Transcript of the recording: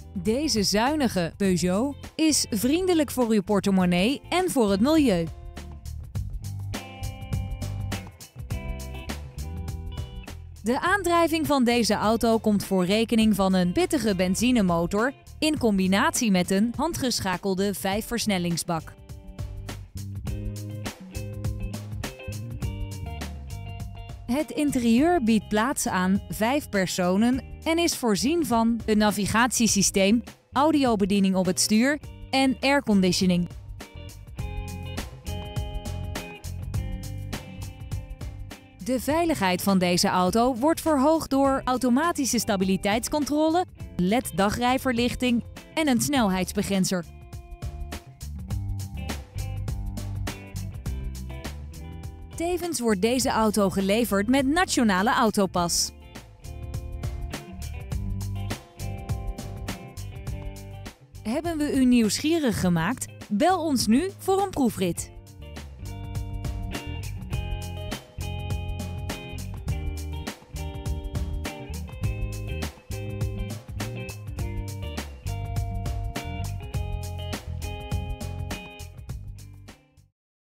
Deze zuinige Peugeot is vriendelijk voor uw portemonnee en voor het milieu. De aandrijving van deze auto komt voor rekening van een pittige benzinemotor in combinatie met een handgeschakelde 5-versnellingsbak. Het interieur biedt plaats aan 5 personen en is voorzien van een navigatiesysteem, audiobediening op het stuur en airconditioning. De veiligheid van deze auto wordt verhoogd door automatische stabiliteitscontrole, LED-dagrijverlichting en een snelheidsbegrenzer. Tevens wordt deze auto geleverd met Nationale Autopas. Hebben we u nieuwsgierig gemaakt? Bel ons nu voor een proefrit.